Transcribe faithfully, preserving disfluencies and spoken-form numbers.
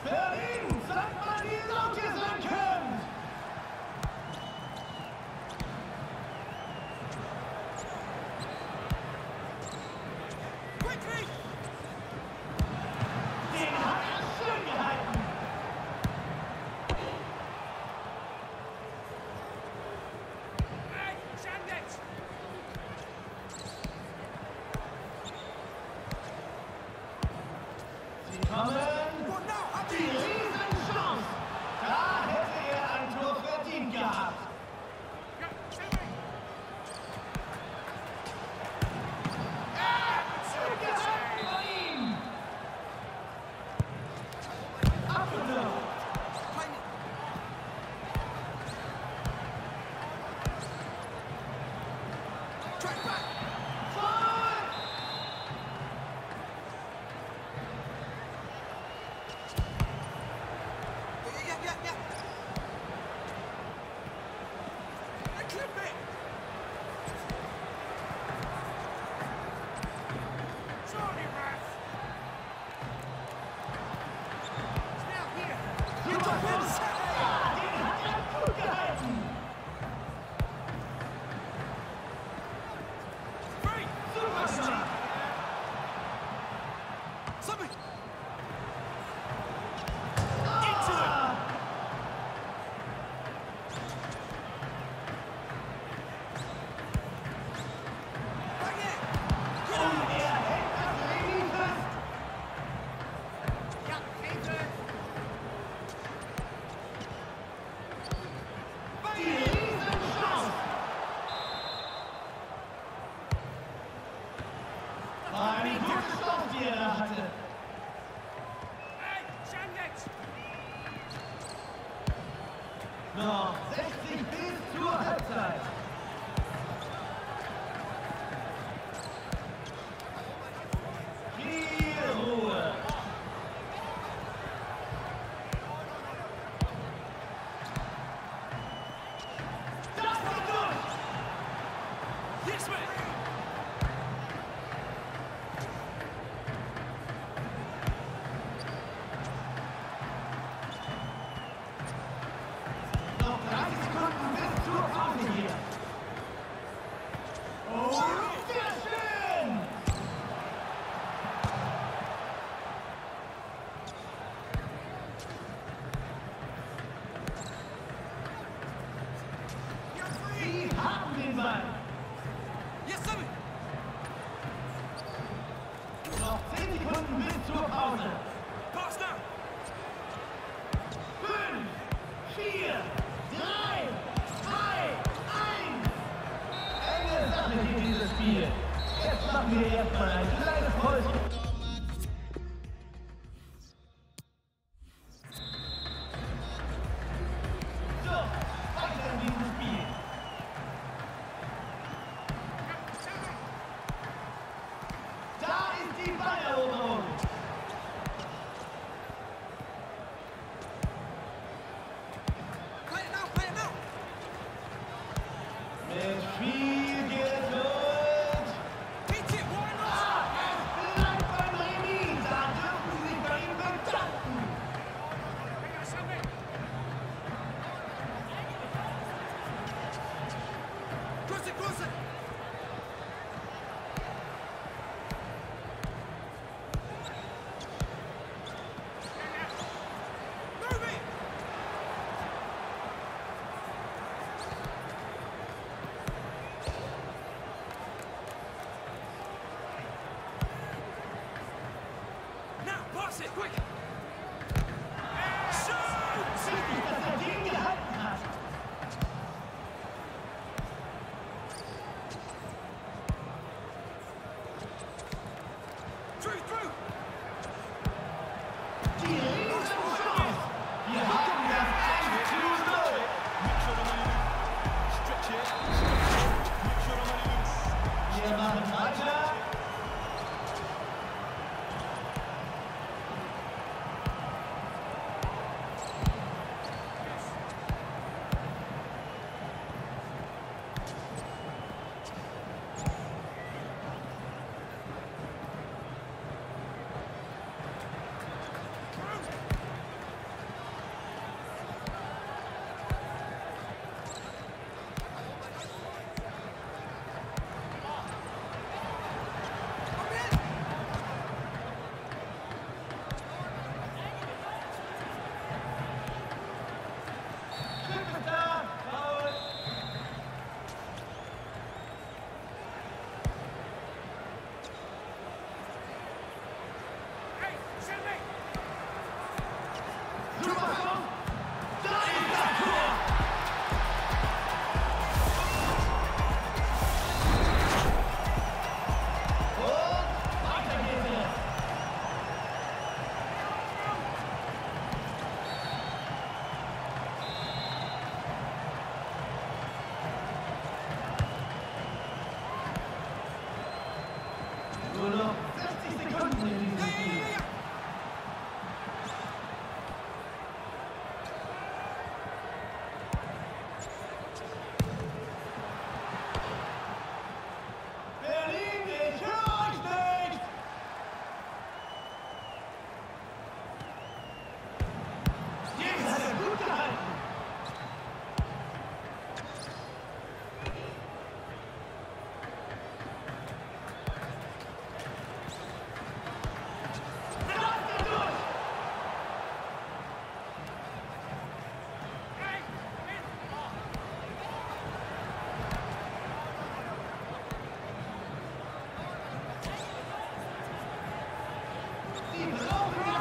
Verdient, sagt man, die laut ihr sein könnt! Quickly! Den hat er schön gehalten! Hey, Sandwich! Sie kommen! Die Riesenchance! Da hätte er ein Tor verdient gehabt! Schön gehalten von ihm! Abgelaufen! Track back! Voll! Yeah, yeah, yeah. Hey, clip it! Sorry, Raf. It's now here. Super Schuss! Ja, den hat er gut gehalten! Free! Super gemacht! Something! Ah! Bang it! Und er hält das Remis fest! Yeah, Haven! Bang Die it! Riesenchance! War eine gute Chance, die er da hatte. Hey, Sandwich! Noch sechzig bis zur Halbzeit. Viel Ruhe. Das war durch. Yes, mate! Noch dreißig Sekunden bis zur Pause hier. Oh, sehr schön. Sie haben den Ball. Yes, Sammy! Noch zehn Sekunden bis zur Pause. Pass now! Fünf, vier, drei, zwei, eins. Enge Sache hier dieses Spiel. Jetzt machen wir erstmal ein kleines Päuschen. So, weiter in diesem Spiel. Da ist die Balleroberung. Play it now, play it now! Mit viel Geduld. Hit it, why not? Ah, es bleibt beim Remis. Da dürfen Sie sich bei ihm bedanken. Hang on, Sammy! Cross it, cross it! Move it! Now, pass it, quick! Shoot! Wichtig, dass er den gehalten hat. Through, through! Die Riesenchance. Wir haben das eins zu null. Wir machen weiter. die verlorene